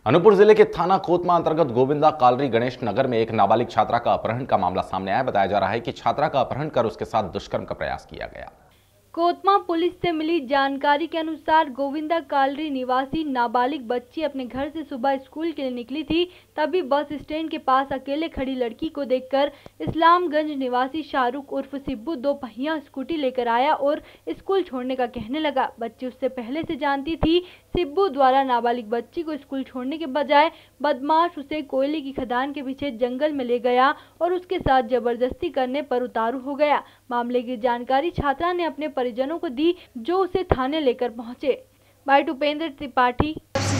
अनूपपुर जिले के थाना कोतमा अंतर्गत गोविंदा कालरी गणेश नगर में एक नाबालिग छात्रा का अपहरण का मामला सामने आया। बताया जा रहा है कि छात्रा का अपहरण कर उसके साथ दुष्कर्म का प्रयास किया गया। कोतमा पुलिस से मिली जानकारी के अनुसार गोविंदा कालरी निवासी नाबालिग बच्ची अपने घर से सुबह स्कूल के लिए निकली थी। तभी बस स्टैंड के पास अकेले खड़ी लड़की को देखकर इस्लामगंज निवासी शाहरुख उर्फ सिब्बू 2 पहिया स्कूटी लेकर आया और स्कूल छोड़ने का कहने लगा। बच्ची उससे पहले से जानती थी सिब्बू द्वारा नाबालिग बच्ची को स्कूल छोड़ने के बजाय बदमाश उसे कोयले की खदान के पीछे जंगल में ले गया और उसके साथ जबरदस्ती करने पर उतारू हो गया। मामले की जानकारी छात्रा ने अपने परिजनों को दी, जो उसे थाने लेकर पहुंचे। भाई उपेंद्र त्रिपाठी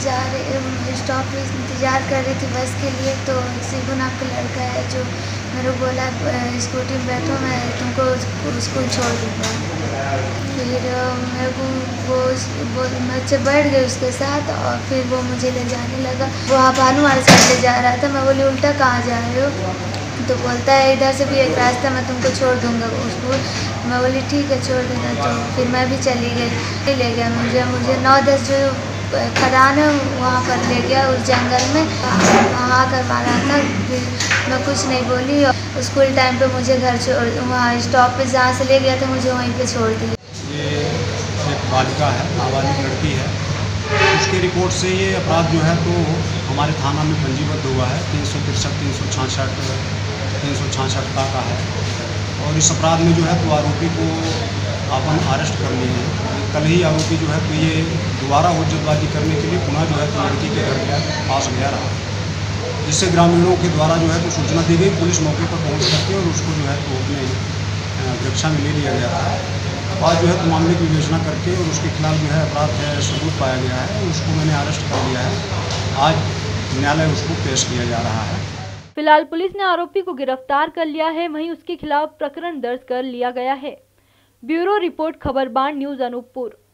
स्टॉप पे इंतजार कर रही थी बस के लिए, तो सिब्बू नाम का लड़का है जो मेरे को बोला स्कूटी में बैठो, मैं तुमको स्कूल छोड़ दूँगा। फिर मेरे को वो बच्चे बैठ गए उसके साथ और फिर वो मुझे ले जाने लगा। वो भानुवाल साइड ले जा रहा था। मैं बोली उल्टा कहाँ जा रहे हो? तो बोलता है इधर से भी एक रास्ता, मैं तुमको छोड़ दूंगा स्कूल। मैं बोली ठीक है छोड़ देना। तो फिर मैं भी चली गई। ले गया मुझे 9-10 जो खदान है वहाँ पर ले गया उस जंगल में। वहाँ कर मारा था। फिर मैं कुछ नहीं बोली और स्कूल टाइम पे मुझे घर छोड़ वहाँ स्टॉप पे जहाँ से ले गया था मुझे वहीं पे छोड़ दिया। ये एक बालिका है, नाबालिग लड़की है। उसके रिपोर्ट से ये अपराध जो है तो हमारे थाना में पंजीबद्ध हुआ है। 363, 366 का है और इस अपराध में जो है तो आरोपी को अपन अरेस्ट कर लिए हैं। कल ही आरोपी जो है तो ये दोबारा हुज्जतबाजी करने के लिए पुनः जो है तो लड़की के घर के पास गया रहा, जिससे ग्रामीणों के द्वारा जो है तो सूचना दी गई। पुलिस मौके पर पहुंच करके और उसको जो है तो अपने रक्षा में ले लिया गया था। आज जो है तो मामले की विवेचना करके और उसके खिलाफ जो है अपराध है सबूत पाया गया है, उसको मैंने अरेस्ट कर लिया है। आज न्यायालय उसको पेश किया जा रहा है। फिलहाल पुलिस ने आरोपी को गिरफ्तार कर लिया है, वहीं उसके खिलाफ प्रकरण दर्ज कर लिया गया है। Bureau report, Khabarban news, Anuppur.